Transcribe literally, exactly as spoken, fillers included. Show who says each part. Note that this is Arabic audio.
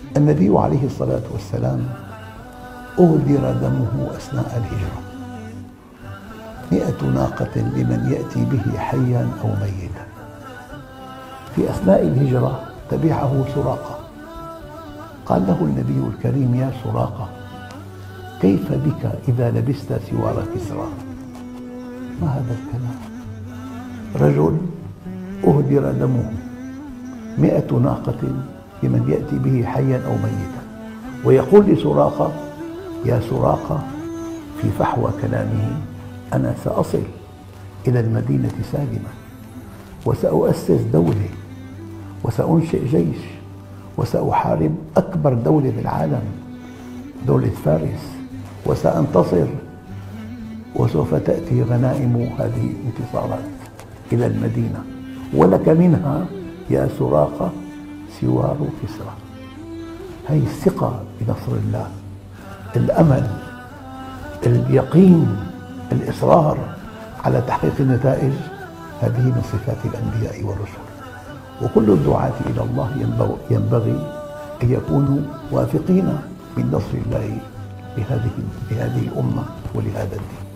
Speaker 1: النبي عليه الصلاة والسلام أهدر دمه أثناء الهجرة، مئة ناقة لمن يأتي به حيا أو ميتا. في أثناء الهجرة تبعه سراقة، قال له النبي الكريم: يا سراقة، كيف بك إذا لبست سوار كسرى؟ ما هذا الكلام؟ رجل أهدر دمه، مئة ناقة لمن يأتي به حيا أو ميتا، ويقول لسراقة: يا سراقة، في فحوى كلامه: أنا سأصل إلى المدينة سالما، وسأؤسس دولة، وسأنشئ جيش، وسأحارب أكبر دولة بالعالم، دولة فارس، وسأنتصر، وسوف تأتي غنائم هذه الانتصارات إلى المدينة، ولك منها يا سراقة سوار كسرى. هذه الثقة بنصر الله، الأمل، اليقين، الإصرار على تحقيق النتائج، هذه من صفات الأنبياء والرسل. وكل الدعاة إلى الله ينبغي أن يكونوا واثقين من نصر الله لهذه الأمة ولهذا الدين.